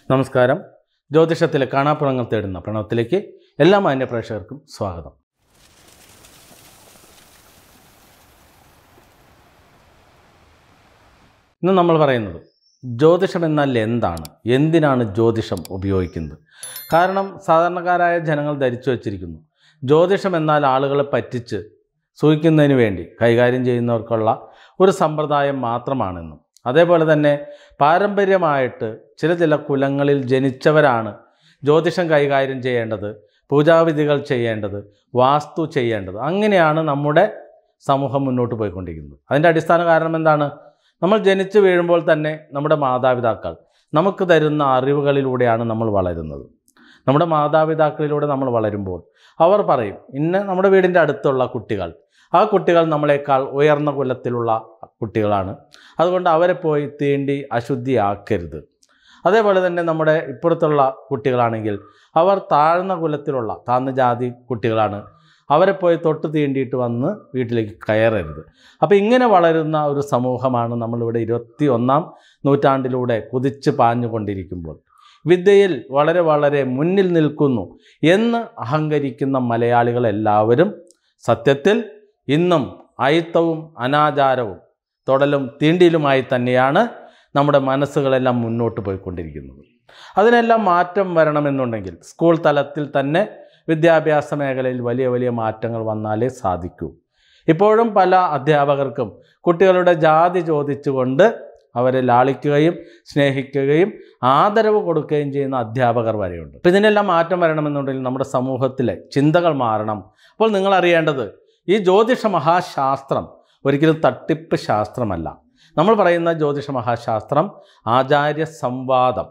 നമസ്കാരം. ജ്യോതിഷത്തിലെ കാണാപ്പുറങ്ങൾ തേടുന്ന പ്രണവത്തിലേക്ക് എല്ലാ മാന്യ പ്രേക്ഷകർക്കും സ്വാഗതം. ഇന്ന് നമ്മൾ പറയുന്നത് ജ്യോതിഷം എന്നാൽ എന്താണ്, എന്തിനാണ് ജ്യോതിഷം ഉപയോഗിക്കുന്നത്? കാരണം സാധാരണക്കാരായ ജനങ്ങൾ ധരിച്ചു വച്ചിരിക്കുന്നു ജ്യോതിഷം എന്നാൽ ആളുകളെ പറ്റിച്ച് സൂഹിക്കുന്നതിന് വേണ്ടി കൈകാര്യം ചെയ്യുന്നവർക്കുള്ള ഒരു സമ്പ്രദായം മാത്രമാണെന്നും, അതേപോലെ തന്നെ പാരമ്പര്യമായിട്ട് ചില കുലങ്ങളിൽ ജനിച്ചവരാണ് ജ്യോതിഷം കൈകാര്യം ചെയ്യേണ്ടത്, പൂജാവിധികൾ ചെയ്യേണ്ടത്, വാസ്തു ചെയ്യേണ്ടത്. അങ്ങനെയാണ് നമ്മുടെ സമൂഹം മുന്നോട്ട് പോയിക്കൊണ്ടിരിക്കുന്നത്. അതിൻ്റെ അടിസ്ഥാന കാരണം എന്താണ്? നമ്മൾ ജനിച്ചു വീഴുമ്പോൾ തന്നെ നമ്മുടെ മാതാപിതാക്കൾ നമുക്ക് തരുന്ന അറിവുകളിലൂടെയാണ് നമ്മൾ വളരുന്നത്. നമ്മുടെ മാതാപിതാക്കളിലൂടെ നമ്മൾ വളരുമ്പോൾ അവർ പറയും, നമ്മുടെ വീടിൻ്റെ അടുത്തുള്ള കുട്ടികൾ, ആ കുട്ടികൾ നമ്മളെക്കാൾ ഉയർന്ന കുലത്തിലുള്ള കുട്ടികളാണ്, അതുകൊണ്ട് അവരെ പോയി തീണ്ടി അശുദ്ധിയാക്കരുത്. അതേപോലെ തന്നെ നമ്മുടെ ഇപ്പുറത്തുള്ള കുട്ടികളാണെങ്കിൽ അവർ താഴ്ന്ന കുലത്തിലുള്ള താഴ്ന്ന ജാതി കുട്ടികളാണ്, അവരെ പോയി തൊട്ട് തീണ്ടിയിട്ട് വന്ന് വീട്ടിലേക്ക് കയറരുത്. അപ്പോൾ ഇങ്ങനെ വളരുന്ന ഒരു സമൂഹമാണ് നമ്മളിവിടെ 21-ാം നൂറ്റാണ്ടിലൂടെ കുതിച്ച് പാഞ്ഞുകൊണ്ടിരിക്കുമ്പോൾ വിദ്യയിൽ വളരെ മുന്നിൽ നിൽക്കുന്നു എന്ന് അഹങ്കരിക്കുന്ന മലയാളികളെല്ലാവരും സത്യത്തിൽ ഇന്നും അയിത്തവും അനാചാരവും തൊടലും തീണ്ടിയിലുമായി തന്നെയാണ് നമ്മുടെ മനസ്സുകളെല്ലാം മുന്നോട്ട് പോയിക്കൊണ്ടിരിക്കുന്നത്. അതിനെല്ലാം മാറ്റം വരണമെന്നുണ്ടെങ്കിൽ സ്കൂൾ തലത്തിൽ തന്നെ വിദ്യാഭ്യാസ മേഖലയിൽ വലിയ മാറ്റങ്ങൾ വന്നാലേ സാധിക്കൂ. ഇപ്പോഴും പല അധ്യാപകർക്കും കുട്ടികളുടെ ജാതി ചോദിച്ചുകൊണ്ട് അവരെ ലാളിക്കുകയും സ്നേഹിക്കുകയും ആദരവ് കൊടുക്കുകയും ചെയ്യുന്ന അധ്യാപകർ വരെയുണ്ട്. അപ്പോൾ ഇതിനെല്ലാം മാറ്റം വരണമെന്നുണ്ടെങ്കിൽ നമ്മുടെ സമൂഹത്തിലെ ചിന്തകൾ മാറണം. അപ്പോൾ നിങ്ങൾ അറിയേണ്ടത്, ഈ ജ്യോതിഷ മഹാശാസ്ത്രം ഒരിക്കലും തട്ടിപ്പ് ശാസ്ത്രമല്ല. നമ്മൾ പറയുന്ന ജ്യോതിഷ മഹാശാസ്ത്രം ആചാര്യ സംവാദം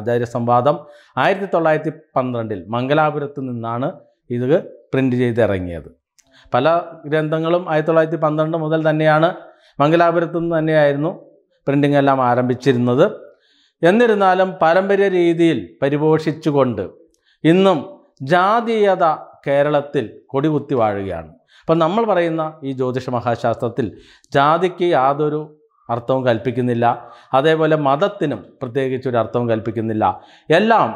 1912 മംഗലാപുരത്ത് നിന്നാണ് ഇത് പ്രിൻ്റ് ചെയ്തിറങ്ങിയത്. പല ഗ്രന്ഥങ്ങളും 1912 മുതൽ തന്നെയാണ് മംഗലാപുരത്ത് നിന്ന് തന്നെയായിരുന്നു പ്രിൻറ്റിംഗ് എല്ലാം ആരംഭിച്ചിരുന്നത്. എന്നിരുന്നാലും പാരമ്പര്യ രീതിയിൽ പരിപോഷിച്ചുകൊണ്ട് ഇന്നും ജാതീയത കേരളത്തിൽ കൊടികുത്തി വാഴുകയാണ്. അപ്പം നമ്മൾ പറയുന്ന ഈ ജ്യോതിഷ മഹാശാസ്ത്രത്തിൽ ജാതിക്ക് യാതൊരു അർത്ഥവും കൽപ്പിക്കുന്നില്ല, അതേപോലെ മതത്തിനും പ്രത്യേകിച്ചൊരു അർത്ഥവും കൽപ്പിക്കുന്നില്ല. എല്ലാം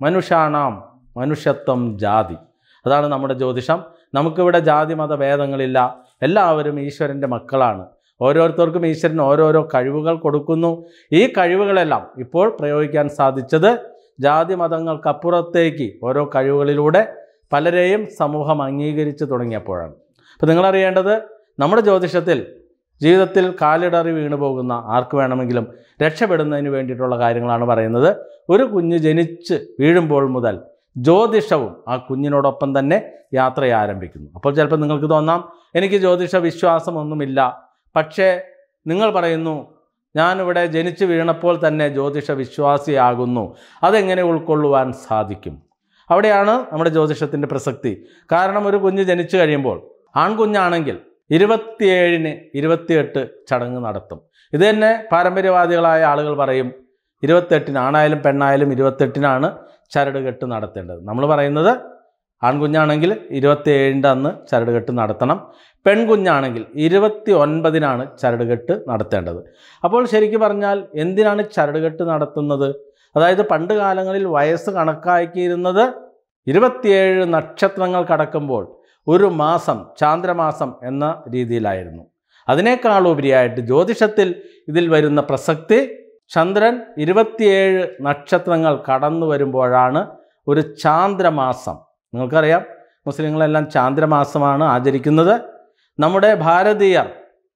മനുഷ്യത്വം ജാതി, അതാണ് നമ്മുടെ ജ്യോതിഷം. നമുക്കിവിടെ ജാതി മത ഭേദങ്ങളില്ല, എല്ലാവരും ഈശ്വരൻ്റെ മക്കളാണ്. ഓരോരുത്തർക്കും ഈശ്വരൻ ഓരോരോ കഴിവുകൾ കൊടുക്കുന്നു. ഈ കഴിവുകളെല്ലാം ഇപ്പോൾ പ്രയോഗിക്കാൻ സാധിച്ചത് ജാതി മതങ്ങൾക്കപ്പുറത്തേക്ക് ഓരോ കഴിവുകളിലൂടെ പലരെയും സമൂഹം അംഗീകരിച്ച് തുടങ്ങിയപ്പോഴാണ്. അപ്പോൾ നിങ്ങളറിയേണ്ടത്, നമ്മുടെ ജ്യോതിഷത്തിൽ ജീവിതത്തിൽ കാലിടറി വീണു പോകുന്ന ആർക്ക് വേണമെങ്കിലും രക്ഷപ്പെടുന്നതിന് വേണ്ടിയിട്ടുള്ള കാര്യങ്ങളാണ് പറയുന്നത്. ഒരു കുഞ്ഞ് ജനിച്ച് വീഴുമ്പോൾ മുതൽ ജ്യോതിഷവും ആ കുഞ്ഞിനോടൊപ്പം തന്നെ യാത്ര ആരംഭിക്കുന്നു. അപ്പോൾ ചിലപ്പോൾ നിങ്ങൾക്ക് തോന്നാം, എനിക്ക് ജ്യോതിഷ വിശ്വാസമൊന്നുമില്ല, പക്ഷേ നിങ്ങൾ പറയുന്നു ഞാനിവിടെ ജനിച്ച് വീണപ്പോൾ തന്നെ ജ്യോതിഷ വിശ്വാസിയാകുന്നു, അതെങ്ങനെ ഉൾക്കൊള്ളുവാൻ സാധിക്കും? അവിടെയാണ് നമ്മുടെ ജ്യോതിഷത്തിൻ്റെ പ്രസക്തി. കാരണം ഒരു കുഞ്ഞ് ജനിച്ചു കഴിയുമ്പോൾ ആൺകുഞ്ഞാണെങ്കിൽ 27-ന് 28 ചടങ്ങ് നടത്തും. ഇത് തന്നെ പാരമ്പര്യവാദികളായ ആളുകൾ പറയും 28-ന്, ആണായാലും പെണ്ണായാലും 28-നാണ് ചരടുകെട്ട് നടത്തേണ്ടത്. നമ്മൾ പറയുന്നത് ആൺകുഞ്ഞാണെങ്കിൽ 27-ൻ്റെ അന്ന് ചരടുകെട്ട് നടത്തണം, പെൺകുഞ്ഞാണെങ്കിൽ 29-നാണ് ചരടുകെട്ട് നടത്തേണ്ടത്. അപ്പോൾ ശരിക്കും പറഞ്ഞാൽ എന്തിനാണ് ചരടുകെട്ട് നടത്തുന്നത്? അതായത് പണ്ട് കാലങ്ങളിൽ വയസ്സ് കണക്കാക്കിയിരുന്നത് 27 നക്ഷത്രങ്ങൾ കടക്കുമ്പോൾ ഒരു മാസം, ചാന്ദ്രമാസം എന്ന രീതിയിലായിരുന്നു. അതിനേക്കാളുപരിയായിട്ട് ജ്യോതിഷത്തിൽ ഇതിൽ വരുന്ന പ്രസക്തി, ചന്ദ്രൻ 27 നക്ഷത്രങ്ങൾ കടന്നു വരുമ്പോഴാണ് ഒരു ചാന്ദ്രമാസം. നിങ്ങൾക്കറിയാം, മുസ്ലിങ്ങളെല്ലാം ചാന്ദ്രമാസമാണ് ആചരിക്കുന്നത്. നമ്മുടെ ഭാരതീയർ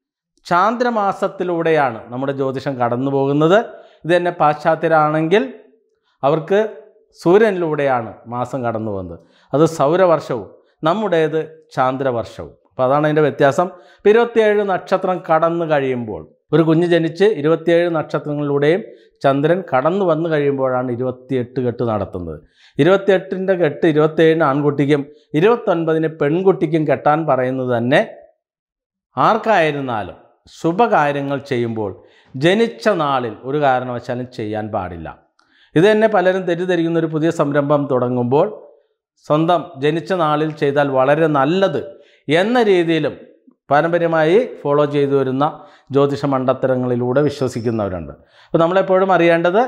ചാന്ദ്രമാസത്തിലൂടെയാണ് നമ്മുടെ ജ്യോതിഷം കടന്നു പോകുന്നത്. ഇത് തന്നെ പാശ്ചാത്യരാണെങ്കിൽ അവർക്ക് സൂര്യനിലൂടെയാണ് മാസം കടന്നു പോകുന്നത്. അത് സൗരവർഷവും നമ്മുടേത് ചാന്ദ്രവർഷവും. അപ്പോൾ അതാണ് അതിൻ്റെ വ്യത്യാസം. 27 നക്ഷത്രം കടന്നു കഴിയുമ്പോൾ, ഒരു കുഞ്ഞ് ജനിച്ച് 27 നക്ഷത്രങ്ങളിലൂടെയും ചന്ദ്രൻ കടന്നു വന്നു കഴിയുമ്പോഴാണ് 28 കെട്ട് നടത്തുന്നത്. 28-ൻ്റെ കെട്ട് 27-ന് ആൺകുട്ടിക്കും 29-ന് പെൺകുട്ടിക്കും കെട്ടാൻ പറയുന്നത് തന്നെ ആർക്കായിരുന്നാലും ശുഭകാര്യങ്ങൾ ചെയ്യുമ്പോൾ ജനിച്ച നാളിൽ ഒരു കാരണവശാലും ചെയ്യാൻ പാടില്ല. ഇത് തന്നെ പലരും തെറ്റിദ്ധരിക്കുന്ന ഒരു പുതിയ സംരംഭം തുടങ്ങുമ്പോൾ സ്വന്തം ജനിച്ച നാളിൽ ചെയ്താൽ വളരെ നല്ലത് എന്ന രീതിയിലും പാരമ്പര്യമായി ഫോളോ ചെയ്തു വരുന്ന ജ്യോതിഷ മണ്ഡത്തരങ്ങളിലൂടെ വിശ്വസിക്കുന്നവരുണ്ട്. അപ്പോൾ നമ്മളെപ്പോഴും അറിയേണ്ടത്,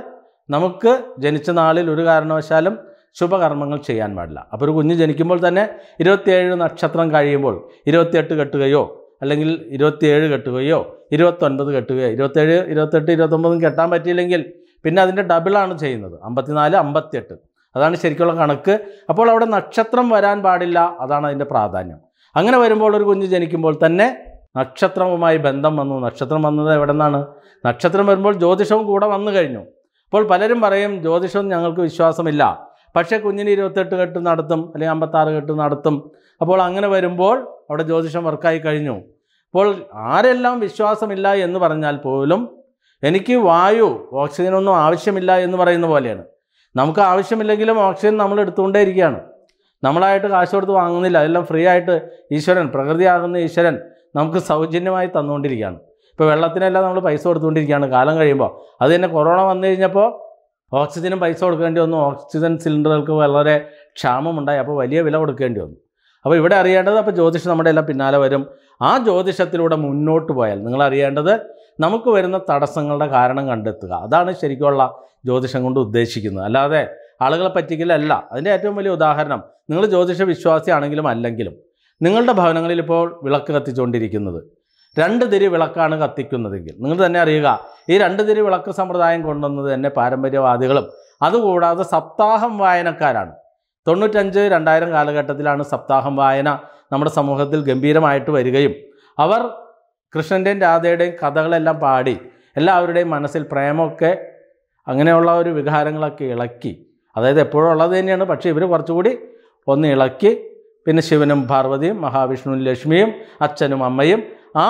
നമുക്ക് ജനിച്ച നാളിൽ ഒരു കാരണവശാലും ശുഭകർമ്മങ്ങൾ ചെയ്യാൻ പാടില്ല. അപ്പോൾ ഒരു കുഞ്ഞ് ജനിക്കുമ്പോൾ തന്നെ 27 നക്ഷത്രം കഴിയുമ്പോൾ 28 കെട്ടുകയോ അല്ലെങ്കിൽ 27 കെട്ടുകയോ 29 കെട്ടുകയോ 27, 28, 29 കെട്ടാൻ പറ്റിയില്ലെങ്കിൽ പിന്നെ അതിൻ്റെ ഡബിളാണ് ചെയ്യുന്നത്, 54, 58. അതാണ് ശരിക്കുള്ള കണക്ക്. അപ്പോൾ അവിടെ നക്ഷത്രം വരാൻ പാടില്ല, അതാണ് അതിൻ്റെ പ്രാധാന്യം. അങ്ങനെ വരുമ്പോൾ ഒരു കുഞ്ഞ് ജനിക്കുമ്പോൾ തന്നെ നക്ഷത്രവുമായി ബന്ധം വന്നു. നക്ഷത്രം വന്നത് എവിടെ നിന്നാണ്? നക്ഷത്രം വരുമ്പോൾ ജ്യോതിഷവും കൂടെ വന്നു കഴിഞ്ഞു. അപ്പോൾ പലരും പറയും ജ്യോതിഷം ഞങ്ങൾക്ക് വിശ്വാസമില്ല, പക്ഷേ കുഞ്ഞിന് 28 കെട്ട് നടത്തും അല്ലെങ്കിൽ 56 കെട്ട് നടത്തും. അപ്പോൾ അങ്ങനെ വരുമ്പോൾ അവിടെ ജ്യോതിഷം വർക്കായി കഴിഞ്ഞു. അപ്പോൾ ആരെല്ലാം വിശ്വാസമില്ല എന്ന് പറഞ്ഞാൽ പോലും എനിക്ക് വായു, ഓക്സിജനൊന്നും ആവശ്യമില്ല എന്ന് പറയുന്ന പോലെയാണ്. നമുക്ക് ആവശ്യമില്ലെങ്കിലും ഓക്സിജൻ നമ്മൾ എടുത്തുകൊണ്ടേ ഇരിക്കുകയാണ്. നമ്മളായിട്ട് കാശ് കൊടുത്ത് വാങ്ങുന്നില്ല, അതെല്ലാം ഫ്രീ ആയിട്ട് ഈശ്വരൻ, പ്രകൃതിയാകുന്ന ഈശ്വരൻ നമുക്ക് സൗജന്യമായി തന്നുകൊണ്ടിരിക്കുകയാണ്. ഇപ്പോൾ വെള്ളത്തിനെല്ലാം നമ്മൾ പൈസ കൊടുത്തുകൊണ്ടിരിക്കുകയാണ്. കാലം കഴിയുമ്പോൾ അത് തന്നെ കൊറോണ വന്നു കഴിഞ്ഞപ്പോൾ ഓക്സിജനും പൈസ കൊടുക്കേണ്ടി വന്നു. ഓക്സിജൻ സിലിണ്ടറുകൾക്ക് വളരെ ക്ഷാമമുണ്ടായി, അപ്പോൾ വലിയ വില കൊടുക്കേണ്ടി വന്നു. അപ്പോൾ ഇവിടെ അറിയേണ്ടത്, അപ്പോൾ ജ്യോതിഷം നമ്മുടെ എല്ലാം പിന്നാലെ വരും. ആ ജ്യോതിഷത്തിലൂടെ മുന്നോട്ട് പോയാൽ നിങ്ങൾ അറിയേണ്ടത് നമുക്ക് വരുന്ന തടസ്സങ്ങളുടെ കാരണം കണ്ടെത്തുക. അതാണ് ശരിക്കുള്ള ജ്യോതിഷം കൊണ്ട് ഉദ്ദേശിക്കുന്നത്, അല്ലാതെ ആളുകളെ പറ്റിക്കലല്ല. അതിൻ്റെ ഏറ്റവും വലിയ ഉദാഹരണം, നിങ്ങൾ ജ്യോതിഷ വിശ്വാസിയാണെങ്കിലും അല്ലെങ്കിലും നിങ്ങളുടെ ഭവനങ്ങളിൽ ഇപ്പോൾ വിളക്ക് കത്തിച്ചുകൊണ്ടിരിക്കുന്നത് 2 തിരി വിളക്കാണ് കത്തിക്കുന്നതെങ്കിൽ നിങ്ങൾ തന്നെ അറിയുക, ഈ 2 തിരി വിളക്ക് സമ്പ്രദായം കൊണ്ടുവന്നത് തന്നെ പാരമ്പര്യവാദികളും അതുകൂടാതെ സപ്താഹം വായനക്കാരാണ്. 95, 2000 കാലഘട്ടത്തിലാണ് സപ്താഹം വായന നമ്മുടെ സമൂഹത്തിൽ ഗംഭീരമായിട്ട് വരികയും അവർ കൃഷ്ണൻ്റെയും രാധയുടെയും കഥകളെല്ലാം പാടി എല്ലാവരുടെയും മനസ്സിൽ പ്രേമമൊക്കെ അങ്ങനെയുള്ള ഒരു വികാരങ്ങളൊക്കെ ഇളക്കി, അതായത് എപ്പോഴും ഉള്ളത് തന്നെയാണ്, പക്ഷേ ഇവർ കുറച്ചുകൂടി ഒന്ന് ഇളക്കി. പിന്നെ ശിവനും പാർവതിയും മഹാവിഷ്ണുവും ലക്ഷ്മിയും അച്ഛനും അമ്മയും ആ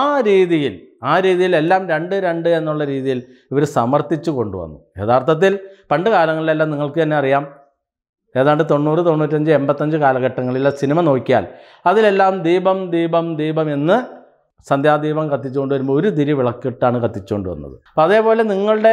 രീതിയിൽ എല്ലാം 2 എന്നുള്ള രീതിയിൽ ഇവർ സമർത്ഥിച്ചു കൊണ്ടുവന്നു. യഥാർത്ഥത്തിൽ പണ്ട് കാലങ്ങളിലെല്ലാം നിങ്ങൾക്ക് തന്നെ അറിയാം, ഏതാണ്ട് 90, 95, 85 കാലഘട്ടങ്ങളിലെ സിനിമ നോക്കിയാൽ അതിലെല്ലാം ദീപം ദീപം ദീപം എന്ന് സന്ധ്യാദീപം കത്തിച്ചുകൊണ്ട് വരുമ്പോൾ 1 തിരി വിളക്കിട്ടാണ് കത്തിച്ചുകൊണ്ട് വന്നത്. അപ്പോൾ അതേപോലെ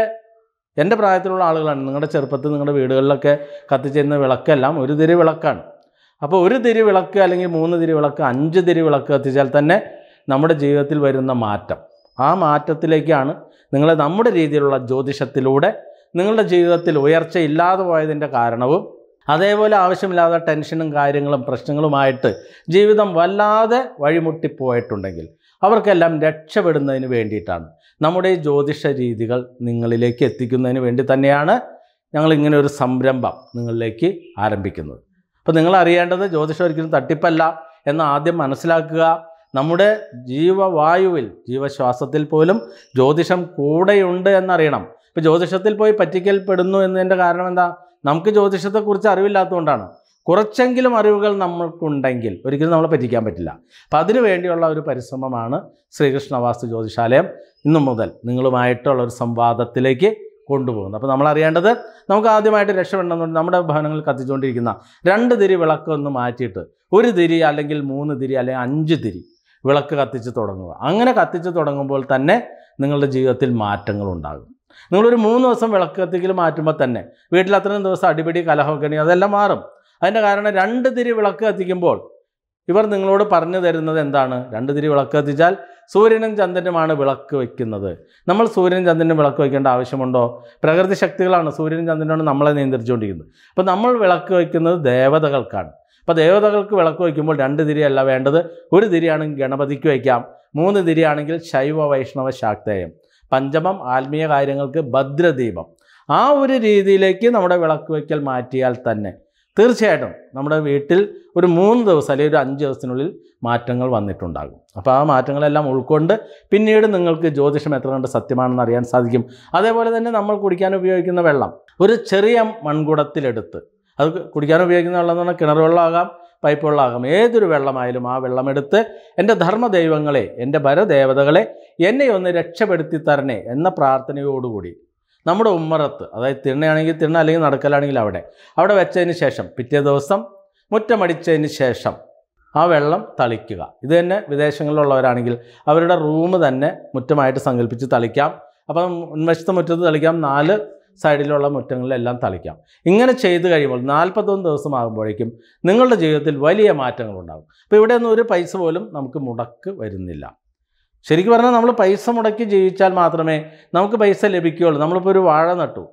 എൻ്റെ പ്രായത്തിലുള്ള ആളുകളാണ്, നിങ്ങളുടെ ചെറുപ്പത്തിൽ നിങ്ങളുടെ വീടുകളിലൊക്കെ കത്തിച്ചിരുന്ന വിളക്കെല്ലാം 1 തിരി വിളക്കാണ്. അപ്പോൾ 1 തിരി വിളക്ക് അല്ലെങ്കിൽ 3 തിരി വിളക്ക്, 5 തിരി വിളക്ക് കത്തിച്ചാൽ തന്നെ നമ്മുടെ ജീവിതത്തിൽ വരുന്ന മാറ്റം, ആ മാറ്റത്തിലേക്കാണ് നിങ്ങളെ നമ്മുടെ രീതിയിലുള്ള ജ്യോതിഷത്തിലൂടെ നിങ്ങളുടെ ജീവിതത്തിൽ ഉയർച്ചയില്ലാതെ പോയതിൻ്റെ കാരണവും അതേപോലെ ആവശ്യമില്ലാതെ ടെൻഷനും കാര്യങ്ങളും പ്രശ്നങ്ങളുമായിട്ട് ജീവിതം വല്ലാതെ വഴിമുട്ടിപ്പോയിട്ടുണ്ടെങ്കിൽ അവർക്കെല്ലാം രക്ഷപ്പെടുന്നതിന് വേണ്ടിയിട്ടാണ് നമ്മുടെ ഈ ജ്യോതിഷ രീതികൾ നിങ്ങളിലേക്ക് എത്തിക്കുന്നതിന് വേണ്ടി തന്നെയാണ് ഞങ്ങളിങ്ങനെ ഒരു സംരംഭം നിങ്ങളിലേക്ക് ആരംഭിക്കുന്നത്. അപ്പോൾ നിങ്ങൾ അറിയേണ്ടത് ജ്യോതിഷം ഒരിക്കലും തട്ടിപ്പല്ല എന്ന് ആദ്യം മനസ്സിലാക്കുക. നമ്മുടെ ജീവവായുവിൽ, ജീവശ്വാസത്തിൽ പോലും ജ്യോതിഷം കൂടെയുണ്ട് എന്നറിയണം. ഇപ്പോൾ ജ്യോതിഷത്തിൽ പോയി പറ്റിക്കൽപ്പെടുന്നു എന്നതിൻ്റെ കാരണം എന്താ? നമുക്ക് ജ്യോതിഷത്തെക്കുറിച്ച് അറിവില്ലാത്തതുകൊണ്ടാണ്. കുറച്ചെങ്കിലും അറിവുകൾ നമ്മൾക്കുണ്ടെങ്കിൽ ഒരിക്കലും നമ്മളെ പറ്റിക്കാൻ പറ്റില്ല. അപ്പം അതിനു വേണ്ടിയുള്ള ഒരു പരിശ്രമമാണ് ശ്രീകൃഷ്ണവാസ്തു ജ്യോതിഷാലയം ഇന്നു മുതൽ നിങ്ങളുമായിട്ടുള്ള ഒരു സംവാദത്തിലേക്ക് കൊണ്ടുപോകുന്നത്. അപ്പോൾ നമ്മൾ അറിയേണ്ടത്, നമുക്ക് ആദ്യമായിട്ട് രക്ഷപ്പെടണമെന്നുണ്ട് നമ്മുടെ ഭവനങ്ങളിൽ കത്തിച്ചുകൊണ്ടിരിക്കുന്ന 2 തിരി വിളക്കൊന്ന് മാറ്റിയിട്ട് 1 തിരി അല്ലെങ്കിൽ 3 തിരി അല്ലെങ്കിൽ 5 തിരി വിളക്ക് കത്തിച്ച് തുടങ്ങുക. അങ്ങനെ കത്തിച്ച് തുടങ്ങുമ്പോൾ തന്നെ നിങ്ങളുടെ ജീവിതത്തിൽ മാറ്റങ്ങൾ ഉണ്ടാകും. നിങ്ങളൊരു 3 ദിവസം വിളക്ക് കത്തിക്കൽ മാറ്റുമ്പോൾ തന്നെ വീട്ടിൽ അത്രയും ദിവസം അടിപിടി കലഹമൊക്കെ അതെല്ലാം മാറും. അതിൻ്റെ കാരണം 2 തിരി വിളക്ക് കത്തിക്കുമ്പോൾ ഇവർ നിങ്ങളോട് പറഞ്ഞു തരുന്നത് എന്താണ്? 2 തിരി വിളക്ക് കത്തിച്ചാൽ സൂര്യനും ചന്ദ്രനുമാണ് വിളക്ക് വയ്ക്കുന്നത്. നമ്മൾ സൂര്യനും ചന്ദ്രനും വിളക്ക് വയ്ക്കേണ്ട ആവശ്യമുണ്ടോ? പ്രകൃതി ശക്തികളാണ് സൂര്യനും ചന്ദ്രനാണ് നമ്മളെ നിയന്ത്രിച്ചുകൊണ്ടിരിക്കുന്നത്. അപ്പോൾ നമ്മൾ വിളക്ക് വയ്ക്കുന്നത് ദേവതകൾക്കാണ്. അപ്പോൾ ദേവതകൾക്ക് വിളക്ക് വയ്ക്കുമ്പോൾ 2 തിരിയല്ല വേണ്ടത്. 1 തിരിയാണെങ്കിൽ ഗണപതിക്ക് വയ്ക്കാം, 3 തിരിയാണെങ്കിൽ ശൈവ വൈഷ്ണവ ശാക്തേയം, പഞ്ചമം ആത്മീയ കാര്യങ്ങൾക്ക് ഭദ്രദീപം. ആ ഒരു രീതിയിലേക്ക് നമ്മുടെ വിളക്ക് വയ്ക്കൽ മാറ്റിയാൽ തന്നെ തീർച്ചയായിട്ടും നമ്മുടെ വീട്ടിൽ ഒരു 3 ദിവസം അല്ലെങ്കിൽ ഒരു 5 ദിവസത്തിനുള്ളിൽ മാറ്റങ്ങൾ വന്നിട്ടുണ്ടാകും. അപ്പോൾ ആ മാറ്റങ്ങളെല്ലാം ഉൾക്കൊണ്ട് പിന്നീട് നിങ്ങൾക്ക് ജ്യോതിഷം എത്ര കണ്ട് സത്യമാണെന്ന് അറിയാൻ സാധിക്കും. അതേപോലെ തന്നെ നമ്മൾ കുടിക്കാൻ ഉപയോഗിക്കുന്ന വെള്ളം ഒരു ചെറിയ മൺകുടത്തിലെടുത്ത്, അത് കുടിക്കാൻ ഉപയോഗിക്കുന്ന വെള്ളം എന്ന് പറഞ്ഞാൽ കിണർ വെള്ളമാകാം, പൈപ്പ് വെള്ളമാകാം, ഏതൊരു വെള്ളമായാലും ആ വെള്ളമെടുത്ത് എൻ്റെ ധർമ്മദൈവങ്ങളെ, എൻ്റെ പരദേവതകളെ എന്നെ ഒന്ന് രക്ഷപ്പെടുത്തി തരണേ എന്ന പ്രാർത്ഥനയോടുകൂടി നമ്മുടെ ഉമ്മറത്ത്, അതായത് തിണ്ണയാണെങ്കിൽ തിണ്ണ അല്ലെങ്കിൽ നടക്കലാണെങ്കിൽ അവിടെ വെച്ചതിന് ശേഷം പിറ്റേ ദിവസം മുറ്റമടിച്ചതിന് ശേഷം ആ വെള്ളം തളിക്കുക. ഇത് തന്നെ വിദേശങ്ങളിലുള്ളവരാണെങ്കിൽ അവരുടെ റൂം തന്നെ മുറ്റമായിട്ട് സങ്കല്പിച്ച് തളിക്കാം. അപ്പം മുൻവശത്തെ മുറ്റത്ത് തളിക്കാം, 4 സൈഡിലുള്ള മുറ്റങ്ങളിലെല്ലാം തളിക്കാം. ഇങ്ങനെ ചെയ്ത് കഴിയുമ്പോൾ 41 ദിവസം ആകുമ്പോഴേക്കും നിങ്ങളുടെ ജീവിതത്തിൽ വലിയ മാറ്റങ്ങളുണ്ടാകും. അപ്പോൾ ഇവിടെയൊന്നും ഒരു പൈസ പോലും നമുക്ക് മുടക്ക് വരുന്നില്ല. ശരിക്കും പറഞ്ഞാൽ നമ്മൾ പൈസ മുടക്കി ജീവിച്ചാൽ മാത്രമേ നമുക്ക് പൈസ ലഭിക്കുകയുള്ളൂ. നമ്മളിപ്പോൾ ഒരു വാഴ നട്ടു,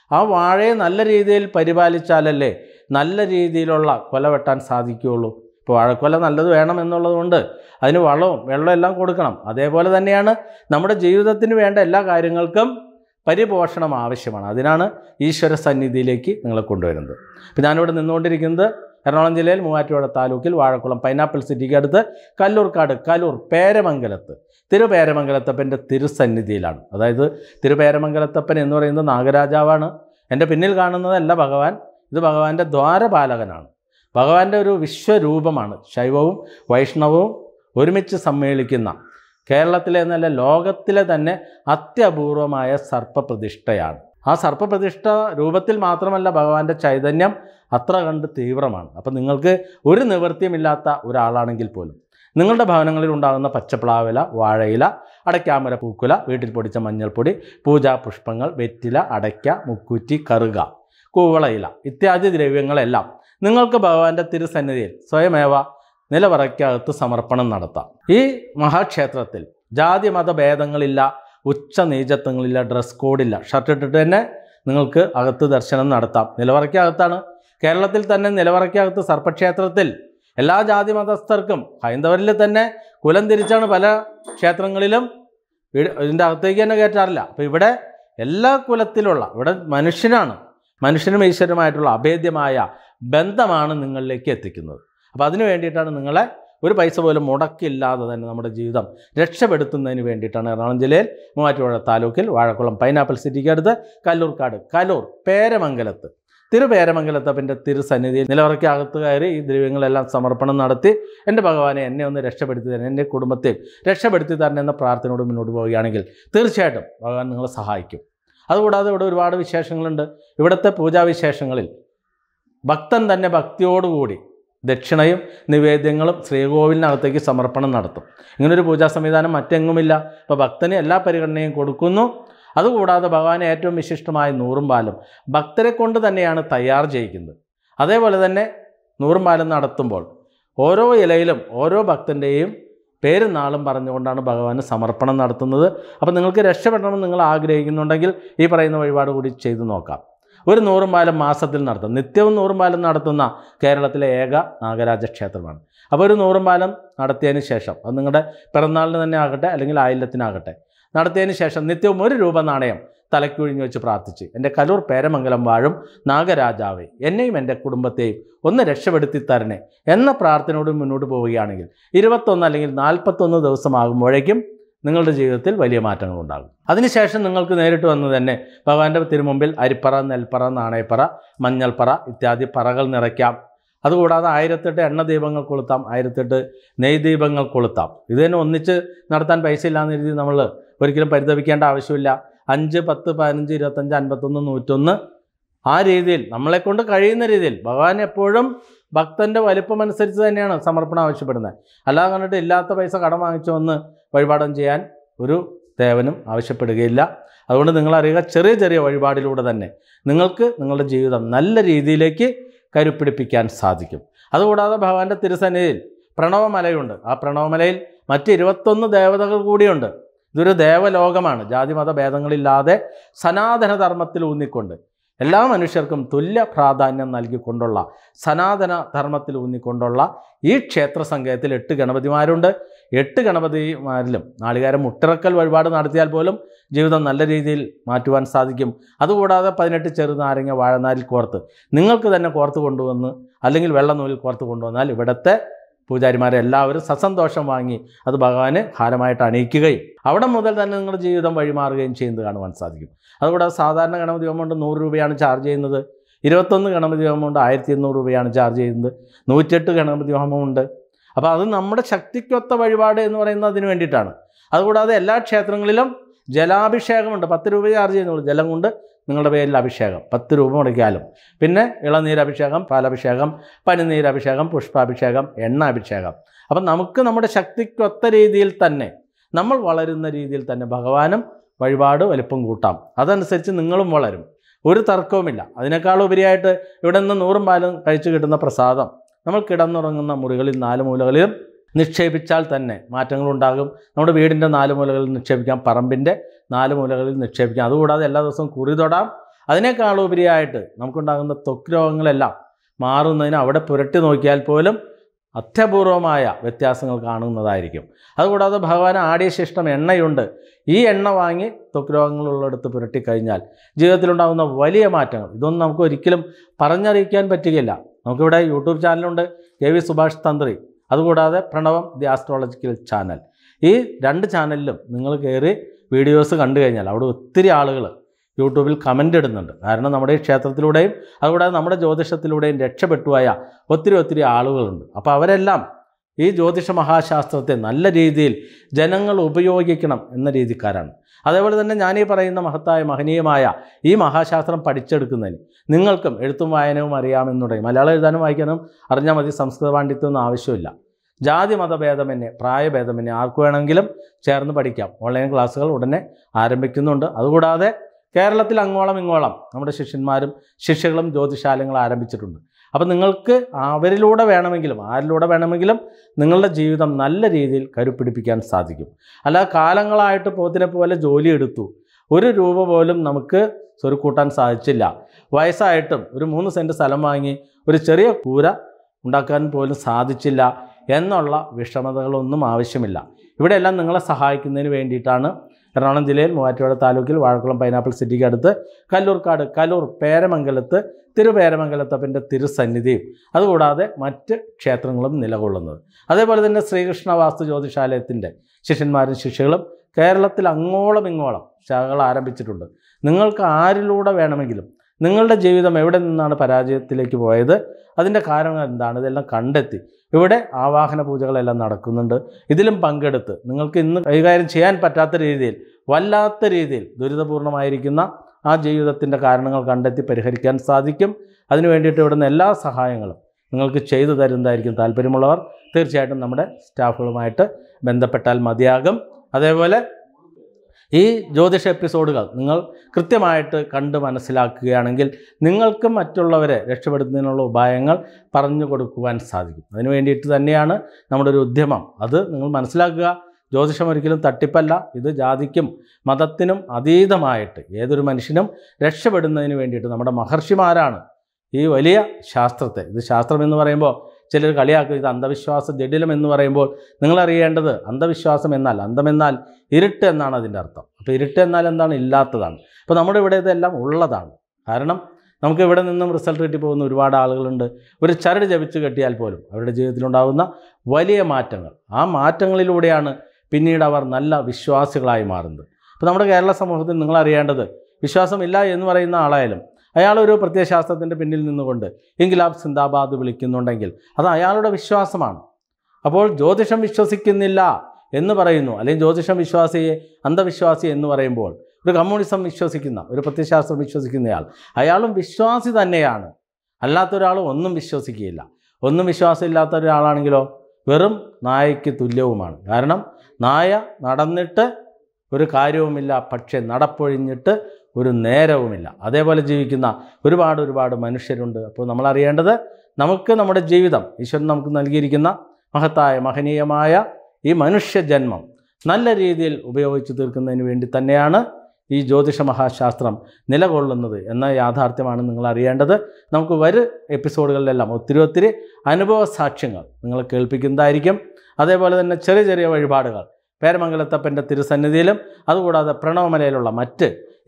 ആ വാഴയെ നല്ല രീതിയിൽ പരിപാലിച്ചാലല്ലേ നല്ല രീതിയിലുള്ള കൊല വെട്ടാൻ സാധിക്കുകയുള്ളൂ. ഇപ്പോൾ വാഴക്കൊല നല്ലത് വേണം എന്നുള്ളതുകൊണ്ട് അതിന് വളവും വെള്ളവും എല്ലാം കൊടുക്കണം. അതേപോലെ തന്നെയാണ് നമ്മുടെ ജീവിതത്തിന് വേണ്ട എല്ലാ കാര്യങ്ങൾക്കും പരിപോഷണം ആവശ്യമാണ്. അതിനാണ് ഈശ്വര സന്നിധിയിലേക്ക് നിങ്ങളെ കൊണ്ടുവരുന്നത്. ഇപ്പോൾ ഞാനിവിടെ നിന്നുകൊണ്ടിരിക്കുന്നത് എറണാകുളം ജില്ലയിൽ മൂവാറ്റുപുഴ താലൂക്കിൽ വാഴക്കുളം പൈനാപ്പിൾ സിറ്റിക്ക് അടുത്ത് കല്ലൂർക്കാട് കലൂർ പേരമംഗലത്ത് തിരുപേരമംഗലത്തപ്പൻ്റെ തിരുസന്നിധിയിലാണ്. അതായത് തിരുപേരമംഗലത്തപ്പൻ എന്ന് പറയുന്നത് നാഗരാജാവാണ്. എൻ്റെ പിന്നിൽ കാണുന്നതല്ല ഭഗവാൻ, ഇത് ഭഗവാന്റെ ദ്വാരപാലകനാണ്. ഭഗവാന്റെ ഒരു വിശ്വരൂപമാണ്. ശൈവവും വൈഷ്ണവവും ഒരുമിച്ച് സമ്മേളിക്കുന്ന കേരളത്തിലെ എന്നല്ല ലോകത്തിലെ തന്നെ അത്യപൂർവമായ സർപ്പപ്രതിഷ്ഠയാണ്. ആ സർപ്പപ്രതിഷ്ഠ രൂപത്തിൽ മാത്രമല്ല ഭഗവാന്റെ ചൈതന്യം അത്ര കണ്ട് തീവ്രമാണ്. അപ്പം നിങ്ങൾക്ക് ഒരു നിവൃത്തിയുമില്ലാത്ത ഒരാളാണെങ്കിൽ പോലും നിങ്ങളുടെ ഭവനങ്ങളിൽ ഉണ്ടാകുന്ന പച്ചപ്ലാവില, വാഴയില, അടയ്ക്കാമര പൂക്കുല, വീട്ടിൽ പൊടിച്ച മഞ്ഞൾപ്പൊടി, പൂജാപുഷ്പങ്ങൾ, വെറ്റില, അടയ്ക്ക, മുക്കൂറ്റി, കറുക, കൂവളയില ഇത്യാദി ദ്രവ്യങ്ങളെല്ലാം നിങ്ങൾക്ക് ഭഗവാന്റെ തിരുസന്നിധിയിൽ സ്വയമേവ നിലവറയ്ക്കകത്ത് സമർപ്പണം നടത്താം. ഈ മഹാക്ഷേത്രത്തിൽ ജാതി മതഭേദങ്ങളില്ല, ഉച്ച നീചത്വങ്ങളില്ല, ഡ്രസ് കോഡില്ല. ഷർട്ട് ഇട്ടിട്ട് തന്നെ നിങ്ങൾക്ക് അകത്ത് ദർശനം നടത്താം. നിലവറയ്ക്കകത്താണ്. കേരളത്തിൽ തന്നെ നിലവറയ്ക്കകത്ത് സർപ്പക്ഷേത്രത്തിൽ എല്ലാ ജാതി മതസ്ഥർക്കും ഹൈന്ദവരിൽ തന്നെ കുലം തിരിച്ചാണ് പല ക്ഷേത്രങ്ങളിലും ഇതിൻ്റെ അകത്തേക്ക് തന്നെ കയറ്റാറില്ല. അപ്പോൾ ഇവിടെ എല്ലാ കുലത്തിലുള്ള ഇവിടെ മനുഷ്യനും ഈശ്വരനുമായിട്ടുള്ള അഭേദ്യമായ ബന്ധമാണ് നിങ്ങളിലേക്ക് എത്തിക്കുന്നത്. അപ്പോൾ അതിനു വേണ്ടിയിട്ടാണ് നിങ്ങളെ ഒരു പൈസ പോലും മുടക്കില്ലാതെ തന്നെ നമ്മുടെ ജീവിതം രക്ഷപ്പെടുത്തുന്നതിന് വേണ്ടിയിട്ടാണ് എറണാകുളം ജില്ലയിൽ മൂവാറ്റുപുഴ താലൂക്കിൽ വാഴക്കുളം പൈനാപ്പിൾ സിറ്റിക്ക് അടുത്ത് കല്ലൂർക്കാട് കലൂർ പേരമംഗലത്ത് തിരുപേരമംഗലത്തപ്പൻ്റെ തിരുസന്നിധിയിൽ നിലവറയ്ക്കകത്ത് കയറി ഈ ദ്രവ്യങ്ങളെല്ലാം സമർപ്പണം നടത്തി എൻ്റെ ഭഗവാനെ എന്നെ ഒന്ന് രക്ഷപ്പെടുത്തി തരണം, എൻ്റെ കുടുംബത്തെ രക്ഷപ്പെടുത്തി തരണം എന്ന പ്രാർത്ഥനയോട് മുന്നോട്ട് പോവുകയാണെങ്കിൽ തീർച്ചയായിട്ടും ഭഗവാൻ നിങ്ങളെ സഹായിക്കും. അതുകൂടാതെ ഇവിടെ ഒരുപാട് വിശേഷങ്ങളുണ്ട്. ഇവിടുത്തെ പൂജാവിശേഷങ്ങളിൽ ഭക്തൻ തന്നെ ഭക്തിയോടുകൂടി ദക്ഷിണയും നിവേദ്യങ്ങളും ശ്രീകോവിലിനകത്തേക്ക് സമർപ്പണം നടത്തും. ഇങ്ങനൊരു പൂജാ സംവിധാനം മറ്റെങ്ങുമില്ല. അപ്പോൾ ഭക്തന് എല്ലാ പരിഗണനയും കൊടുക്കുന്നു. അതുകൂടാതെ ഭഗവാന് ഏറ്റവും വിശിഷ്ടമായ നൂറും പാലും ഭക്തരെ കൊണ്ട് തന്നെയാണ് തയ്യാർ ചെയ്യിക്കുന്നത്. അതേപോലെ തന്നെ നൂറും പാലും നടത്തുമ്പോൾ ഓരോ ഇലയിലും ഓരോ ഭക്തൻ്റെയും പേരും നാളും പറഞ്ഞുകൊണ്ടാണ് ഭഗവാന് സമർപ്പണം നടത്തുന്നത്. അപ്പോൾ നിങ്ങൾക്ക് രക്ഷപ്പെടണമെന്ന് നിങ്ങൾ ആഗ്രഹിക്കുന്നുണ്ടെങ്കിൽ ഈ പറയുന്ന വഴിപാട് കൂടി ചെയ്തു നോക്കാം. ഒരു നൂറും പാലം മാസത്തിൽ നടത്തും. നിത്യവും നൂറും പാലം നടത്തുന്ന കേരളത്തിലെ ഏക നാഗരാജ ക്ഷേത്രമാണ്. അപ്പോൾ ഒരു നൂറും പാലം നടത്തിയതിന് ശേഷം അത് നിങ്ങളുടെ പിറന്നാളിന് തന്നെ ആകട്ടെ അല്ലെങ്കിൽ ആയില്യത്തിനാകട്ടെ നടത്തിയതിന് ശേഷം നിത്യവും 1 രൂപ നാണയം തലയ്ക്കൊഴിഞ്ഞു വെച്ച് പ്രാർത്ഥിച്ച് എൻ്റെ കലൂർ പേരമംഗലം വാഴും നാഗരാജാവേ എന്നെയും എൻ്റെ കുടുംബത്തെയും ഒന്ന് രക്ഷപ്പെടുത്തി തരണേ എന്ന പ്രാർത്ഥനയോട് മുന്നോട്ട് പോവുകയാണെങ്കിൽ 21 അല്ലെങ്കിൽ 41 ദിവസമാകുമ്പോഴേക്കും നിങ്ങളുടെ ജീവിതത്തിൽ വലിയ മാറ്റങ്ങളുണ്ടാകും. അതിനുശേഷം നിങ്ങൾക്ക് നേരിട്ട് വന്ന് തന്നെ ഭഗവാന്റെ തിരുമുമ്പിൽ അരിപ്പറ, നെൽപ്പറ, നാണയപ്പറ, മഞ്ഞൾപ്പറ ഇത്യാദി പറകൾ നിറയ്ക്കാം. അതുകൂടാതെ 1008 എണ്ണ ദീപങ്ങൾ കൊളുത്താം, 1008 നെയ് ദീപങ്ങൾ കൊളുത്താം. ഇത് തന്നെ ഒന്നിച്ച് നടത്താൻ പൈസ ഇല്ലാന്ന രീതിയിൽ നമ്മൾ ഒരിക്കലും പരിതപിക്കേണ്ട ആവശ്യമില്ല. 5, 10, 15, 25, 51, 101 ആ രീതിയിൽ നമ്മളെക്കൊണ്ട് കഴിയുന്ന രീതിയിൽ ഭഗവാൻ എപ്പോഴും ഭക്തൻ്റെ വലിപ്പമനുസരിച്ച് തന്നെയാണ് സമർപ്പണം ആവശ്യപ്പെടുന്നത്. അല്ലാതെ കണ്ടിട്ട് ഇല്ലാത്ത പൈസ കടം വാങ്ങിച്ചു വന്ന് വഴിപാടം ചെയ്യാൻ ഒരു ദേവനും ആവശ്യപ്പെടുകയില്ല. അതുകൊണ്ട് നിങ്ങളറിയുക, ചെറിയ ചെറിയ വഴിപാടിലൂടെ തന്നെ നിങ്ങൾക്ക് നിങ്ങളുടെ ജീവിതം നല്ല രീതിയിലേക്ക് കരുപ്പിടിപ്പിക്കാൻ സാധിക്കും. അതുകൂടാതെ ഭഗവാന്റെ തിരുസന്നിധിയിൽ പ്രണവമലയുണ്ട്. ആ പ്രണവമലയിൽ മറ്റ് 21 ദേവതകൾ കൂടിയുണ്ട്. ഇതൊരു ദേവലോകമാണ്. ജാതിമത ഭേദങ്ങളില്ലാതെ സനാതന ധർമ്മത്തിൽ ഊന്നിക്കൊണ്ട് എല്ലാ മനുഷ്യർക്കും തുല്യ പ്രാധാന്യം നൽകിക്കൊണ്ടുള്ള സനാതന ധർമ്മത്തിൽ ഊന്നിക്കൊണ്ടുള്ള ഈ ക്ഷേത്ര സങ്കേതത്തിൽ 8 ഗണപതിമാരുണ്ട്. 8 ഗണപതിമാരിലും നാളികേരം മുട്ടിറക്കൽ വഴിപാട് നടത്തിയാൽ പോലും ജീവിതം നല്ല രീതിയിൽ മാറ്റുവാൻ സാധിക്കും. അതുകൂടാതെ 18 ചെറുനാരങ്ങ വാഴനാരിൽ കോർത്ത് നിങ്ങൾക്ക് തന്നെ കോർത്ത് കൊണ്ടുവന്ന് അല്ലെങ്കിൽ വെള്ളനൂലിൽ കോർത്ത് കൊണ്ടുവന്നാൽ ഇവിടുത്തെ പൂജാരിമാരെ എല്ലാവരും സസന്തോഷം വാങ്ങി അത് ഭഗവാന് ഹാരമായിട്ട് അണിയിക്കുകയും അവിടെ മുതൽ തന്നെ നിങ്ങളുടെ ജീവിതം വഴിമാറുകയും ചെയ്യുന്നത് കാണുവാൻ സാധിക്കും. അതുകൂടാതെ സാധാരണ ഗണപതി ഹോമം കൊണ്ട് 100 രൂപയാണ് ചാർജ് ചെയ്യുന്നത്. 21 ഗണപതി ഹോമം കൊണ്ട് 1200 രൂപയാണ് ചാർജ് ചെയ്യുന്നത്. 108 ഗണപതി ഹോമമുണ്ട്. അപ്പോൾ അത് നമ്മുടെ ശക്തിക്കൊത്ത വഴിപാട് എന്ന് പറയുന്നത് അതിന് വേണ്ടിയിട്ടാണ്. അതുകൂടാതെ എല്ലാ ക്ഷേത്രങ്ങളിലും ജലാഭിഷേകമുണ്ട്. 10 രൂപ ചാർജ് ചെയ്യുന്നുള്ളൂ. ജലം കൊണ്ട് നിങ്ങളുടെ പേരിൽ അഭിഷേകം 10 രൂപ മുടക്കിയാലും. പിന്നെ ഇളനീരഭിഷേകം, പാലഭിഷേകം, പനിനീരഭിഷേകം, പുഷ്പാഭിഷേകം, എണ്ണ അഭിഷേകം. അപ്പം നമുക്ക് നമ്മുടെ ശക്തിക്കൊത്ത രീതിയിൽ തന്നെ നമ്മൾ വളരുന്ന രീതിയിൽ തന്നെ ഭഗവാനും വഴിപാട് വലിപ്പം കൂട്ടാം. അതനുസരിച്ച് നിങ്ങളും വളരും. ഒരു തർക്കവുമില്ല. അതിനേക്കാൾ ഉപരിയായിട്ട് ഇവിടെ നിന്ന് 100 പാലും കഴിച്ചു കിട്ടുന്ന പ്രസാദം നമ്മൾ കിടന്നുറങ്ങുന്ന മുറികളിൽ 4 മൂലകളിലും നിക്ഷേപിച്ചാൽ തന്നെ മാറ്റങ്ങളുണ്ടാകും. നമ്മുടെ വീടിൻ്റെ 4 മൂലകളിൽ നിക്ഷേപിക്കാം, പറമ്പിൻ്റെ 4 മൂലകളിൽ നിക്ഷേപിക്കാം. അതുകൂടാതെ എല്ലാ ദിവസവും കുറി തൊടാം. അതിനേക്കാളുപരിയായിട്ട് നമുക്കുണ്ടാകുന്ന ത്വക്ക് രോഗങ്ങളെല്ലാം മാറുന്നതിന് അവിടെ പുരട്ടി നോക്കിയാൽ പോലും അത്യപൂർവമായ വ്യത്യാസങ്ങൾ കാണുന്നതായിരിക്കും. അതുകൂടാതെ ഭഗവാൻ ആടിയ ശിഷ്ടം എണ്ണയുണ്ട്. ഈ എണ്ണ വാങ്ങി ത്വക്ക് രോഗങ്ങളുള്ളിടത്ത് പുരട്ടിക്കഴിഞ്ഞാൽ ജീവിതത്തിലുണ്ടാകുന്ന വലിയ മാറ്റങ്ങൾ ഇതൊന്നും നമുക്ക് ഒരിക്കലും പറഞ്ഞറിയിക്കാൻ പറ്റുകയില്ല. നമുക്കിവിടെ യൂട്യൂബ് ചാനലുണ്ട്, kvsubhashthanthri, അതുകൂടാതെ പ്രണവം ദി ആസ്ട്രോളജിക്കൽ ചാനൽ. ഈ 2 ചാനലിലും നിങ്ങൾ കയറി വീഡിയോസ് കണ്ടു കഴിഞ്ഞാൽ അവിടെ ഒത്തിരി ആളുകൾ യൂട്യൂബിൽ കമൻ്റ് ഇടുന്നുണ്ട്. കാരണം നമ്മുടെ ഈ ക്ഷേത്രത്തിലൂടെയും അതുകൂടാതെ നമ്മുടെ ജ്യോതിഷത്തിലൂടെയും രക്ഷപ്പെട്ടുപോയ ഒത്തിരി ആളുകളുണ്ട്. അപ്പോൾ അവരെല്ലാം ഈ ജ്യോതിഷ മഹാശാസ്ത്രത്തെ നല്ല രീതിയിൽ ജനങ്ങൾ ഉപയോഗിക്കണം എന്ന രീതിക്കാരാണ്. അതേപോലെ തന്നെ ഞാനീ പറയുന്ന മഹനീയമായ ഈ മഹാശാസ്ത്രം പഠിച്ചെടുക്കുന്നതിന് നിങ്ങൾക്കും എഴുത്തും വായനവും അറിയാമെന്നുണ്ടെങ്കിൽ മലയാളം എഴുതാനും വായിക്കാനും അറിഞ്ഞാൽ മതി. സംസ്കൃത പാണ്ഡിത്യമൊന്നും ആവശ്യമില്ല. ജാതി മതഭേദമന്യേ പ്രായഭേദമന്യേ ആർക്ക് വേണമെങ്കിലും ചേർന്ന് പഠിക്കാം. ഓൺലൈൻ ക്ലാസ്സുകൾ ഉടനെ ആരംഭിക്കുന്നുണ്ട്. അതുകൂടാതെ കേരളത്തിൽ അങ്ങോളം ഇങ്ങോളം നമ്മുടെ ശിഷ്യന്മാരും ശിഷ്യകളും ജ്യോതിശാലങ്ങൾ ആരംഭിച്ചിട്ടുണ്ട്. അപ്പോൾ നിങ്ങൾക്ക് അവരിലൂടെ വേണമെങ്കിലും ആരിലൂടെ വേണമെങ്കിലും നിങ്ങളുടെ ജീവിതം നല്ല രീതിയിൽ കരുപ്പിടിപ്പിക്കാൻ സാധിക്കും. അല്ലാതെ കാലങ്ങളായിട്ട് പോത്തിനെ പോലെ ജോലി എടുത്തു 1 രൂപ പോലും നമുക്ക് സ്വരുക്കൂട്ടാൻ സാധിച്ചില്ല, വയസ്സായിട്ടും ഒരു 3 സെൻറ്റ് സ്ഥലം വാങ്ങി ഒരു ചെറിയ കൂര ഉണ്ടാക്കാൻ പോലും സാധിച്ചില്ല എന്നുള്ള വിഷമതകളൊന്നും ആവശ്യമില്ല. ഇവിടെയെല്ലാം നിങ്ങളെ സഹായിക്കുന്നതിന് വേണ്ടിയിട്ടാണ് എറണാകുളം ജില്ലയിൽ മൂവാറ്റുപുഴ താലൂക്കിൽ വാഴക്കുളം പൈനാപ്പിൾ സിറ്റിക്ക് അടുത്ത് കല്ലൂർക്കാട് കലൂർ പേരമംഗലത്ത് തിരുപേരമംഗലത്തപ്പൻ്റെ തിരുസന്നിധിയും അതുകൂടാതെ മറ്റ് ക്ഷേത്രങ്ങളും നിലകൊള്ളുന്നത്. അതേപോലെ തന്നെ ശ്രീകൃഷ്ണ വാസ്തു ജ്യോതിശാലയത്തിൻ്റെ ശിഷ്യന്മാരും ശിഷ്യകളും കേരളത്തിൽ അങ്ങോളം ഇങ്ങോളം ശാഖകൾ ആരംഭിച്ചിട്ടുണ്ട്. നിങ്ങൾക്ക് ആരിലൂടെ വേണമെങ്കിലും നിങ്ങളുടെ ജീവിതം എവിടെ നിന്നാണ് പരാജയത്തിലേക്ക് പോയത്, അതിൻ്റെ കാരണം എന്താണ്, ഇതെല്ലാം കണ്ടെത്തി ഇവിടെ ആവാഹന പൂജകളെല്ലാം നടക്കുന്നുണ്ട്. ഇതിലും പങ്കെടുത്ത് നിങ്ങൾക്ക് ഇന്ന് കൈകാര്യം ചെയ്യാൻ പറ്റാത്ത രീതിയിൽ വല്ലാത്ത രീതിയിൽ ദുരിതപൂർണമായിരിക്കുന്ന ആ ജീവിതത്തിൻ്റെ കാരണങ്ങൾ കണ്ടെത്തി പരിഹരിക്കാൻ സാധിക്കും. അതിനു വേണ്ടിയിട്ട് ഇവിടുന്ന് എല്ലാ സഹായങ്ങളും നിങ്ങൾക്ക് ചെയ്തു തരുന്നതായിരിക്കും. താല്പര്യമുള്ളവർ തീർച്ചയായിട്ടും നമ്മുടെ സ്റ്റാഫുകളുമായിട്ട് ബന്ധപ്പെട്ടാൽ മതിയാകും. അതേപോലെ ഈ ജ്യോതിഷ എപ്പിസോഡുകൾ നിങ്ങൾ കൃത്യമായിട്ട് കണ്ട് മനസ്സിലാക്കുകയാണെങ്കിൽ നിങ്ങൾക്കും മറ്റുള്ളവരെ രക്ഷപ്പെടുത്തുന്നതിനുള്ള ഉപായങ്ങൾ പറഞ്ഞു കൊടുക്കുവാൻ സാധിക്കും. അതിനു വേണ്ടിയിട്ട് തന്നെയാണ് നമ്മുടെ ഒരു ഉദ്യമം. അത് നിങ്ങൾ മനസ്സിലാക്കുക. ജ്യോതിഷം ഒരിക്കലും തട്ടിപ്പല്ല. ഇത് ജാതിക്കും മതത്തിനും അതീതമായിട്ട് ഏതൊരു മനുഷ്യനും രക്ഷപ്പെടുന്നതിന് വേണ്ടിയിട്ട് നമ്മുടെ മഹർഷിമാരാണ് ഈ വലിയ ശാസ്ത്രത്തെ, ഇത് ശാസ്ത്രം എന്ന് പറയുമ്പോൾ ചിലർ കളിയാക്കും ഇത് അന്ധവിശ്വാസ ജഡിലം എന്ന് പറയുമ്പോൾ നിങ്ങളറിയേണ്ടത് അന്ധവിശ്വാസം എന്നാൽ അന്ധമെന്നാൽ ഇരുട്ട് എന്നാണ് അതിൻ്റെ അർത്ഥം. അപ്പോൾ ഇരുട്ട് എന്നാൽ എന്താണ്? ഇല്ലാത്തതാണ്. അപ്പോൾ നമ്മുടെ ഇവിടെ ഇതെല്ലാം ഉള്ളതാണ്. കാരണം നമുക്ക് ഇവിടെ നിന്നും റിസൾട്ട് കിട്ടി പോകുന്ന ഒരുപാട് ആളുകളുണ്ട്. ഒരു ചരട് ജപിച്ച് കെട്ടിയാൽ പോലും അവരുടെ ജീവിതത്തിലുണ്ടാകുന്ന വലിയ മാറ്റങ്ങൾ, ആ മാറ്റങ്ങളിലൂടെയാണ് പിന്നീട് അവർ നല്ല വിശ്വാസികളായി മാറുന്നത്. അപ്പോൾ നമ്മുടെ കേരള സമൂഹത്തിൽ നിങ്ങളറിയേണ്ടത് വിശ്വാസമില്ല എന്ന് പറയുന്ന ആളായാലും അയാളൊരു പ്രത്യയശാസ്ത്രത്തിൻ്റെ പിന്നിൽ നിന്നുകൊണ്ട് ഇൻഖിലാബ് സിന്ദാബാദ് വിളിക്കുന്നുണ്ടെങ്കിൽ അത് അയാളുടെ വിശ്വാസമാണ്. അപ്പോൾ ജ്യോതിഷം വിശ്വസിക്കുന്നില്ല എന്ന് പറയുന്നു, അല്ലെങ്കിൽ ജ്യോതിഷം വിശ്വാസിയെ അന്ധവിശ്വാസി എന്ന് പറയുമ്പോൾ ഒരു കമ്മ്യൂണിസം വിശ്വസിക്കുന്ന ഒരു പ്രത്യയശാസ്ത്രം വിശ്വസിക്കുന്നയാൾ അയാളും വിശ്വാസി തന്നെയാണ്. അല്ലാത്തൊരാളും ഒന്നും വിശ്വസിക്കുകയില്ല. ഒന്നും വിശ്വാസമില്ലാത്ത ഒരാളാണെങ്കിലോ വെറും നായയ്ക്ക് തുല്യവുമാണ്. കാരണം നായ നടന്നിട്ട് ഒരു കാര്യവുമില്ല, പക്ഷേ നടപ്പൊഴിഞ്ഞിട്ട് ഒരു നേരവുമില്ല. അതേപോലെ ജീവിക്കുന്ന ഒരുപാട് മനുഷ്യരുണ്ട്. അപ്പോൾ നമ്മളറിയേണ്ടത് നമുക്ക് നമ്മുടെ ജീവിതം ഈശ്വരൻ നമുക്ക് നൽകിയിരിക്കുന്ന മഹനീയമായ ഈ മനുഷ്യജന്മം നല്ല രീതിയിൽ ഉപയോഗിച്ച് തീർക്കുന്നതിന് വേണ്ടി തന്നെയാണ് ഈ ജ്യോതിഷ മഹാശാസ്ത്രം നിലകൊള്ളുന്നത് എന്ന യാഥാർത്ഥ്യമാണ് നിങ്ങൾ അറിയേണ്ടത്. നമുക്ക് വരും എപ്പിസോഡുകളിലെല്ലാം ഒത്തിരി അനുഭവ സാക്ഷ്യങ്ങൾ നിങ്ങൾ കേൾപ്പിക്കുന്നതായിരിക്കും. അതേപോലെ തന്നെ ചെറിയ വഴിപാടുകൾ പേരമംഗലത്തപ്പൻ്റെ തിരുസന്നിധിയിലും അതുകൂടാതെ പ്രണവമലയിലുള്ള മറ്റ്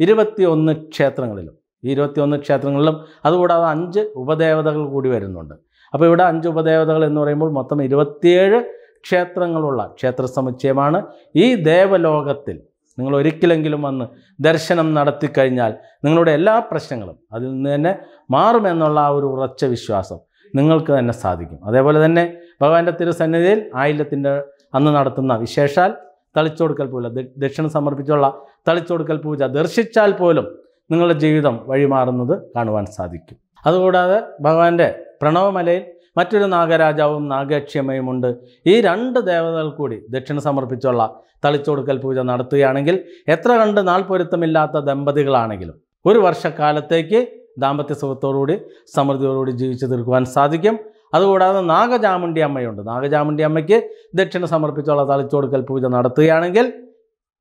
21 ക്ഷേത്രങ്ങളിലും ഈ 21 ക്ഷേത്രങ്ങളിലും അതുകൂടാതെ 5 ഉപദേവതകൾ കൂടി വരുന്നുണ്ട്. അപ്പോൾ ഇവിടെ 5 ഉപദേവതകൾ എന്ന് പറയുമ്പോൾ മൊത്തം 27 ക്ഷേത്രങ്ങളുള്ള ക്ഷേത്ര സമുച്ചയമാണ്. ഈ ദേവലോകത്തിൽ നിങ്ങൾ ഒരിക്കലെങ്കിലും വന്ന് ദർശനം നടത്തിക്കഴിഞ്ഞാൽ നിങ്ങളുടെ എല്ലാ പ്രശ്നങ്ങളും അതിൽ നിന്ന് തന്നെ മാറുമെന്നുള്ള ആ ഒരു ഉറച്ച വിശ്വാസം നിങ്ങൾക്ക് തന്നെ സാധിക്കും. അതേപോലെ തന്നെ ഭഗവാന്റെ തിരുസന്നിധിയിൽ ആയില്യത്തിൻ്റെ അന്ന് നടത്തുന്ന വിശേഷാൽ തളിച്ചോടുക്കൽ പൂജ, ദക്ഷിണ സമർപ്പിച്ചുള്ള തളിച്ചോടുക്കൽ പൂജ ദർശിച്ചാൽ പോലും നിങ്ങളുടെ ജീവിതം വഴിമാറുന്നത് കാണുവാൻ സാധിക്കും. അതുകൂടാതെ ഭഗവാന്റെ പ്രണവമലയിൽ മറ്റൊരു നാഗരാജാവും നാഗക്ഷമയുമുണ്ട്. ഈ 2 ദേവതകൾ കൂടി ദക്ഷിണ സമർപ്പിച്ചുള്ള തളിച്ചോടുക്കൽ പൂജ നടത്തുകയാണെങ്കിൽ എത്ര കണ്ട് നാൾ പൊരുത്തമില്ലാത്ത ദമ്പതികളാണെങ്കിലും 1 വർഷക്കാലത്തേക്ക് ദാമ്പത്യ സുഖത്തോടുകൂടി സമൃദ്ധിയോടുകൂടി ജീവിച്ചു തീർക്കുവാൻ സാധിക്കും. അതുകൂടാതെ നാഗചാമുണ്ഡി അമ്മയുണ്ട്. നാഗചാമുണ്ഡി അമ്മയ്ക്ക് ദക്ഷിണ സമർപ്പിച്ചുള്ള തളിച്ചോടുക്കൽ പൂജ നടത്തുകയാണെങ്കിൽ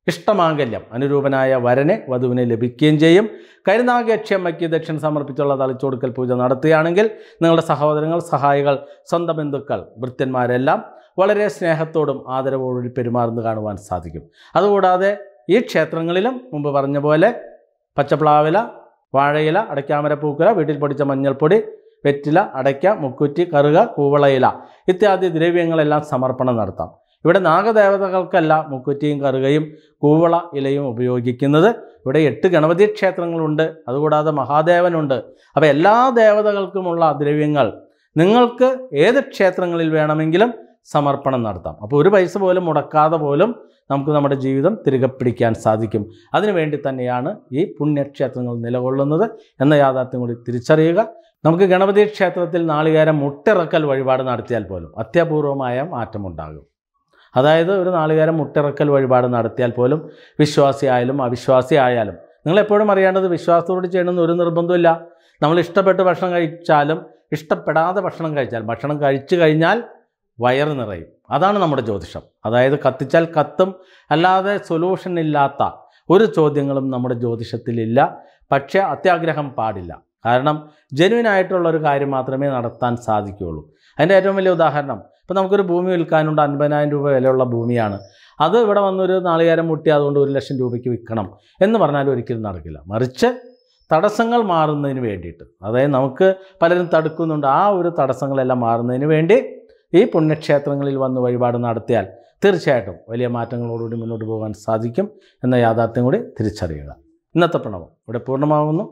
ഇഷ്ടമാംഗല്യം, അനുരൂപനായ വരനെ വധുവിനെ ലഭിക്കുകയും ചെയ്യും. കരുനാഗയക്ഷമ്മയ്ക്ക് ദക്ഷിണ സമർപ്പിച്ചുള്ള തളിച്ചുകൊടുക്കൽ പൂജ നടത്തുകയാണെങ്കിൽ നിങ്ങളുടെ സഹോദരങ്ങൾ, സഹായികൾ, സ്വന്തം ബന്ധുക്കൾ, ഭൃത്യന്മാരെല്ലാം വളരെ സ്നേഹത്തോടും ആദരവോടും പെരുമാറുന്നു കാണുവാൻ സാധിക്കും. അതുകൂടാതെ ഈ ക്ഷേത്രങ്ങളിലും മുമ്പ് പറഞ്ഞ പോലെ പച്ചപ്ലാവില, വാഴയില, അടയ്ക്കാമര പൂക്കുല, വീട്ടിൽ പൊടിച്ച മഞ്ഞൾപ്പൊടി, വെറ്റില, അടയ്ക്ക, മുക്കുറ്റി, കറുക, കൂവളയില ഇത്യാദി ദ്രവ്യങ്ങളെല്ലാം സമർപ്പണം നടത്താം. ഇവിടെ നാഗദേവതകൾക്കല്ല മുക്കുറ്റിയും കറുകയും കൂവള ഇലയും ഉപയോഗിക്കുന്നത്. ഇവിടെ 8 ഗണപതി ക്ഷേത്രങ്ങളുണ്ട്, അതുകൂടാതെ മഹാദേവനുണ്ട്. അപ്പോൾ എല്ലാ ദേവതകൾക്കുമുള്ള ദ്രവ്യങ്ങൾ നിങ്ങൾക്ക് ഏത് ക്ഷേത്രങ്ങളിൽ വേണമെങ്കിലും സമർപ്പണം നടത്താം. അപ്പോൾ ഒരു പൈസ പോലും മുടക്കാതെ പോലും നമുക്ക് നമ്മുടെ ജീവിതം തിരികെ പിടിക്കാൻ സാധിക്കും. അതിനുവേണ്ടി തന്നെയാണ് ഈ പുണ്യക്ഷേത്രങ്ങൾ നിലകൊള്ളുന്നത് എന്ന യാഥാർത്ഥ്യം കൂടി തിരിച്ചറിയുക. നമുക്ക് ഗണപതി ക്ഷേത്രത്തിൽ നാളികേരം മുട്ടിറക്കൽ വഴിപാട് നടത്തിയാൽ പോലും അത്യപൂർവമായ മാറ്റമുണ്ടാകും. അതായത് ഒരു നാളികേരം മുട്ടിറക്കൽ വഴിപാട് നടത്തിയാൽ പോലും വിശ്വാസിയായാലും അവിശ്വാസിയായാലും, നിങ്ങളെപ്പോഴും അറിയേണ്ടത് വിശ്വാസത്തോട് ചെയ്യണമെന്ന് ഒരു നിർബന്ധമില്ല. നമ്മൾ ഇഷ്ടപ്പെട്ട് ഭക്ഷണം കഴിച്ചാലും ഇഷ്ടപ്പെടാതെ ഭക്ഷണം കഴിച്ചാൽ, ഭക്ഷണം കഴിച്ചു കഴിഞ്ഞാൽ വയറ് നിറയും. അതാണ് നമ്മുടെ ജ്യോതിഷം. അതായത് കത്തിച്ചാൽ കത്തും, അല്ലാതെ സൊല്യൂഷൻ ഇല്ലാത്ത ഒരു ചോദ്യങ്ങളും നമ്മുടെ ജ്യോതിഷത്തിലില്ല. പക്ഷേ അത്യാഗ്രഹം പാടില്ല. കാരണം ജെന്യുവിനായിട്ടുള്ളൊരു കാര്യം മാത്രമേ നടത്താൻ സാധിക്കുകയുള്ളൂ. അതിൻ്റെ ഏറ്റവും വലിയ ഉദാഹരണം, ഇപ്പോൾ നമുക്കൊരു ഭൂമി വിൽക്കാനുണ്ട്. 50,000 രൂപ വിലയുള്ള ഭൂമിയാണ്. അത് ഇവിടെ വന്നൊരു നാളികേരം മുട്ടി അതുകൊണ്ട് 1,00,000 രൂപയ്ക്ക് വിൽക്കണം എന്ന് പറഞ്ഞാൽ ഒരിക്കലും നടക്കില്ല. മറിച്ച് തടസ്സങ്ങൾ മാറുന്നതിന് വേണ്ടിയിട്ട്, അതായത് നമുക്ക് പലരും തടുക്കുന്നുണ്ട്, ആ ഒരു തടസ്സങ്ങളെല്ലാം മാറുന്നതിന് വേണ്ടി ഈ പുണ്യക്ഷേത്രങ്ങളിൽ വന്ന് വഴിപാട് നടത്തിയാൽ തീർച്ചയായിട്ടും വലിയ മാറ്റങ്ങളോടുകൂടി മുന്നോട്ട് പോകാൻ സാധിക്കും എന്ന യാഥാർത്ഥ്യം കൂടി തിരിച്ചറിയുക. ഇന്നത്തെ പ്രണവം ഇവിടെ പൂർണ്ണമാകുന്നു.